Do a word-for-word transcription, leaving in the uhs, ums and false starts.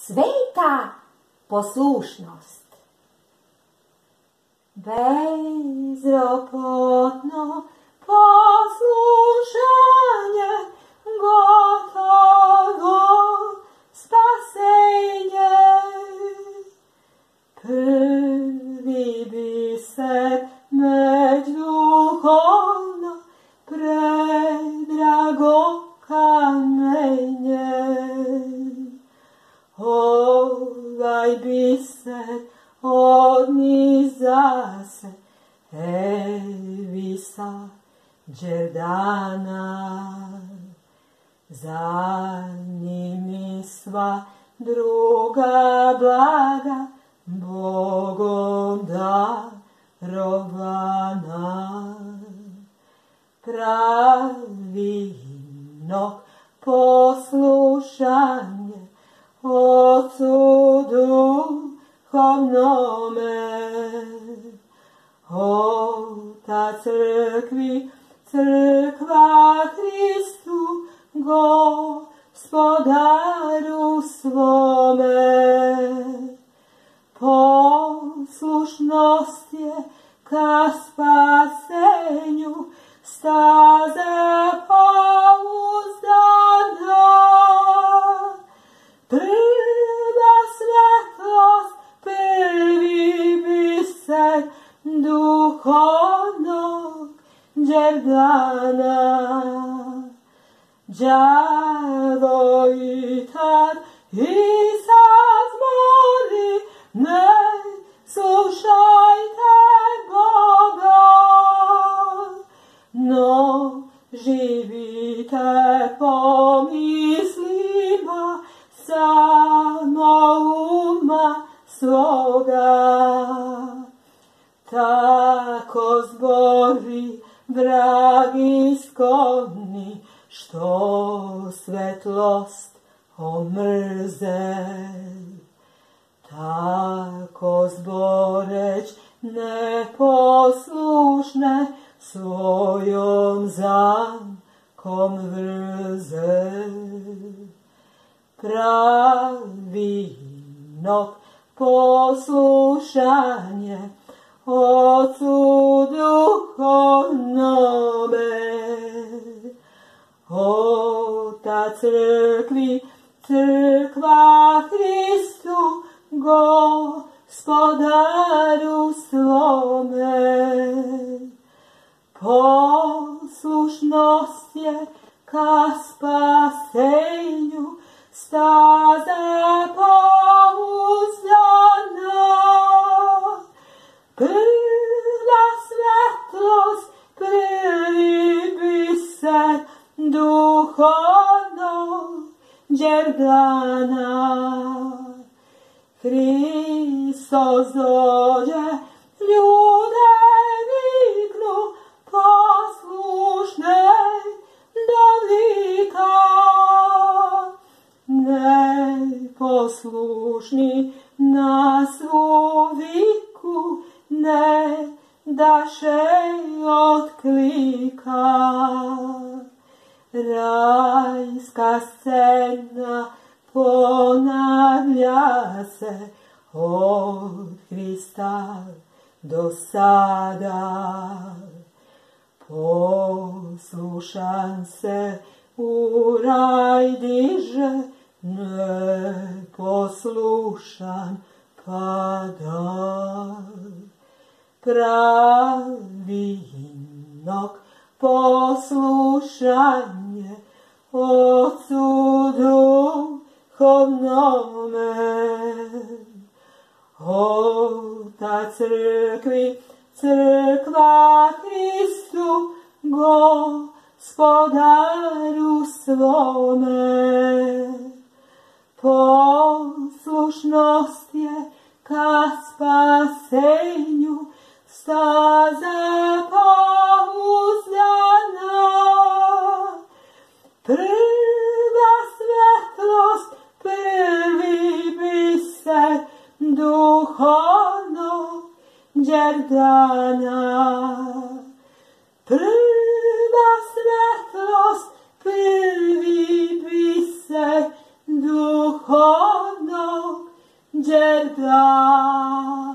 Sveta poslušnost. Bezropotno poslušanje, gotovo spasenje. Prvi biser međuduhovno predrago kamenje. Ovaj biser odniza se Evisa Đerdana, za njim i sva druga blaga Bogom darovana. Pravilno poslušanje Otcu duhovnome, Otac crkvi, crkva Hristu, Gospodaru svome. Poslušnost je ka spasenju, staza pouzdana. Prva svetlost, prvi biser duhovnog Đerdana. Đavo i tad i sad zmori, ne slušajte Boga, no živite po mislima samo uma svoga. Tako zbori vrag iskonni, što svetlost omrze. Tako zboreć neposlušne, svojom zamkom vrze. Pravilno poslušanje Otcu duhovnome, Otac crkvi, crkva Hristu, Gospodaru svome. Poslušnost je ka spasenju, staza pouzdana. Prva svetlost, prvi biser duhovnog Đerdana. Hristos dođe, ljude viknu, poslušne do lika. Neposlušni na svu viku, ne daše otklika. Rajska scena ponavlja se od Hrista do sada. Poslušan se u raj diže, neposlušan pada. Pravilnog poslušanje Otcu duhovnome, Otac crkvi, crkva Hristu, Gospodaru svome. Poslušnost je ka spasenju, staza pouzdana. Prva svetlost, prvi biser duhovnog Đerdana. Prva svetlost, prvi biser duhovnog đer da.